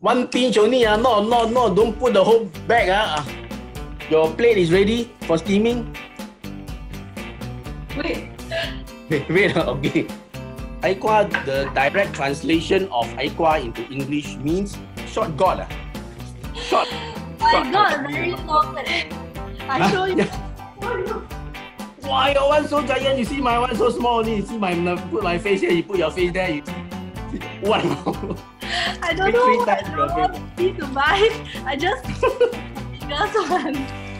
One pinch only. No. Don't put the whole bag. Your plate is ready for steaming. Wait. Wait. Okay. Aikwa, the direct translation of Aikwa into English means short god. Short. My God, very long. I show you. Wow, your one so giant. You see my one so small only. You see put my face here. You put your face there. You see. Wow. I don't know what to buy. I just biggest one.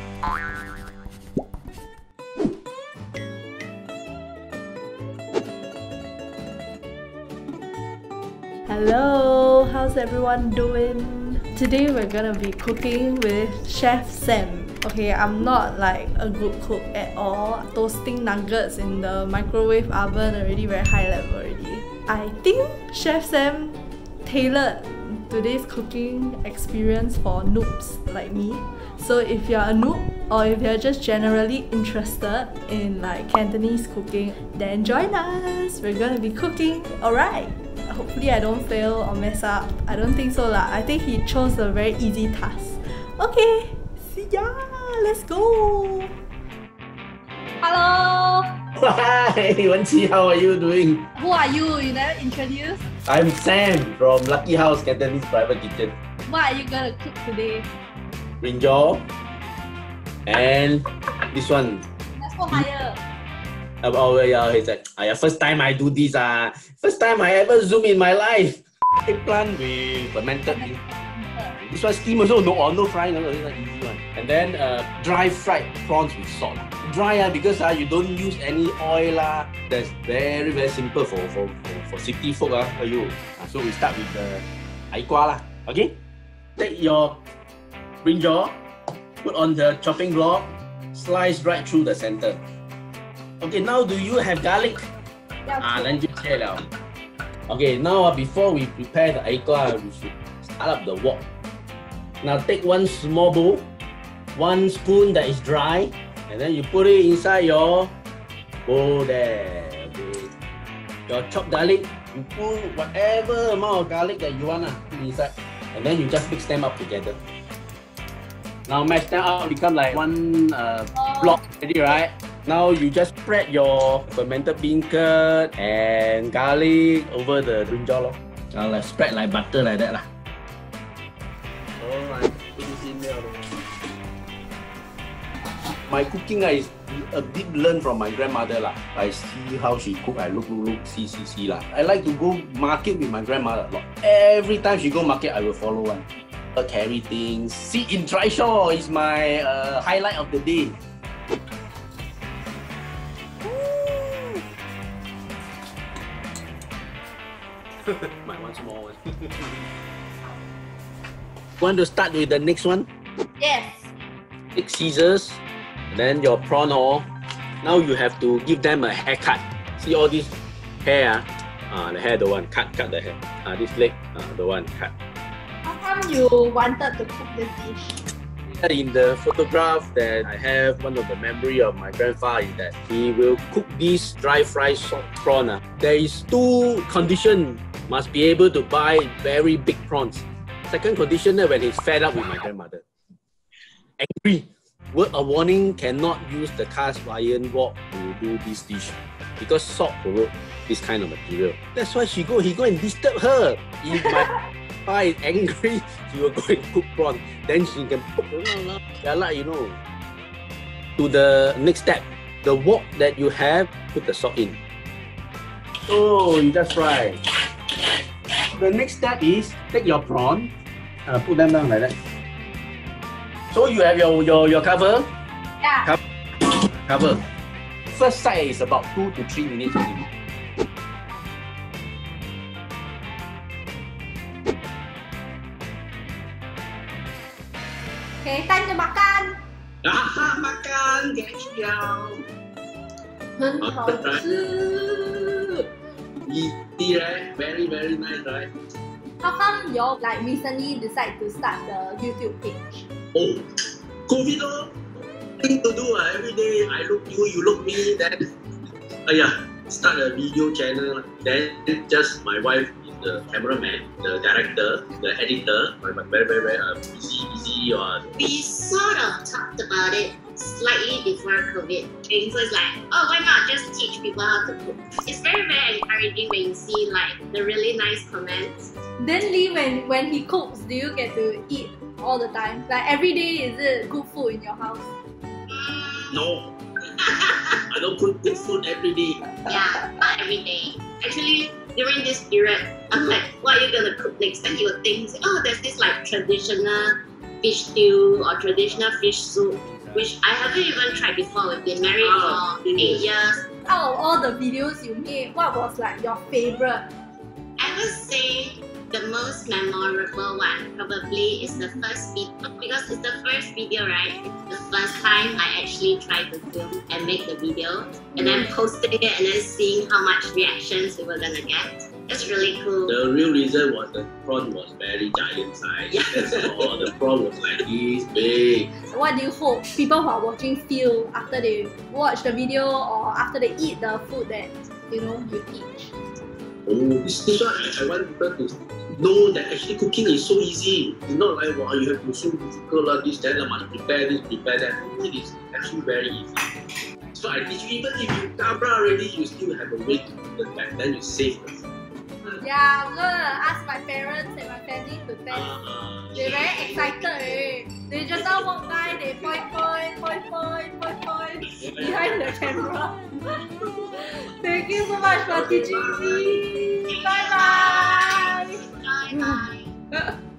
Hello, how's everyone doing? Today we're gonna be cooking with Chef Sam. Okay, I'm not like a good cook at all. Toasting nuggets in the microwave oven already very high level already. I think Chef Sam tailored today's cooking experience for noobs like me. So if you're a noob or if you're just generally interested in like Cantonese cooking, then join us! We're gonna be cooking, alright! Hopefully I don't fail or mess up. I don't think so lah. I think he chose a very easy task. Okay, see ya! Let's go! Hello! Hi, Wen-Qi, how are you doing? Who are you? You never introduced? I'm Sam from Lucky House Cantonese Private Kitchen. What are you gonna cook today? Brinjal and this one. Let's go higher. Oh yeah, it's like first time I do this. First time I ever zoom in my life. Eggplant with fermented. This one steam also, no fry, no, it's an easy one. And then dry fried prawns with salt. Dry because you don't use any oil That's very simple for city folk So we start with the aikwa Okay, take your brinjal, put on the chopping block, slice right through the center. Okay, now do you have garlic? Then just share now. Okay, now before we prepare the aikwa, we should start up the wok. Now take one small bowl, 1 spoon that is dry, and then you put it inside your bowl there. Okay. Your chopped garlic, you put whatever amount of garlic that you want put inside, and then you just mix them up together. Now mash them up, become like one block already, right? Now you just spread your fermented bean curd and garlic over the brinjal. Like spread like butter like that. Alright, put this in there. My cooking is a bit learned from my grandmother. I see how she cook, I look, see. I like to go market with my grandmother a lot. Every time she go market, I will follow one. Carry things. Sit in trishaw is my highlight of the day. My one small one. Want to start with the next one? Yes. Take scissors, then your prawn Now you have to give them a haircut. See all this hair? The hair, the one cut the hair. This leg, the one cut. How come you wanted to cook this dish? In the photograph that I have, one of the memory of my grandfather is that he will cook this dry fried salt prawn. There is 2 conditions. Must be able to buy very big prawns. Second condition when he's fed up with my grandmother. Angry. Word of warning, cannot use the cast iron wok to do this dish because salt corrode this kind of material. That's why he go and disturb her. If my grandpa is angry, she will go and cook prawn. Then she can poke around. To the next step, the wok that you have, put the salt in. Oh, you just fry. The next step is take your prawn, put them down like that. So you have your cover. Yeah. Cover. First side is about 2 to 3 minutes only. Okay, time to makan. Makan, get siap. 很好吃。 Easy, right? Very nice, right? How come you all like recently decide to start the YouTube page? Oh, COVID thing to do. Every day I look you, you look me. Then, start a video channel. Then just my wife is the cameraman, the director, the editor, but very easy or. We sort of talked about it slightly before COVID. And so it's like, oh, why not just teach people how to cook? It's very encouraging when you see like the really nice comments. Then Lee, when he cooks, do you get to eat all the time? Like every day, is it good food in your house? No. I don't cook good food every day. Yeah, not every day. Actually, during this period, I'm like, what are you gonna cook next? Then you would think, oh, there's this like traditional fish stew or traditional fish soup, which I haven't even tried before. We've been married for 8 years. Out of all the videos you made, what was like your favorite? I would say the most memorable one probably is the first video, because it's the first video, right? It's the first time I actually tried to film and make the video, and then posting it and then seeing how much reactions we were gonna get. It's really cool. The real reason was the prawn was very giant size. Yeah. That's all. The prawn was like this big. What do you hope people who are watching feel after they watch the video or after they eat the food that you teach? Oh, this one I want people to know that actually cooking is so easy. It's not like, wow, you have to so difficult, this, that, I must prepare this, prepare that. It is actually very easy. So I teach you, even if you camera already, you still have a way to do that. Then you save the food. Yeah, I'm gonna ask my parents and my family to test. They're very excited. Eh? They just now walk by, they point behind the camera. Thank you so much for teaching me. Bye bye. Bye bye.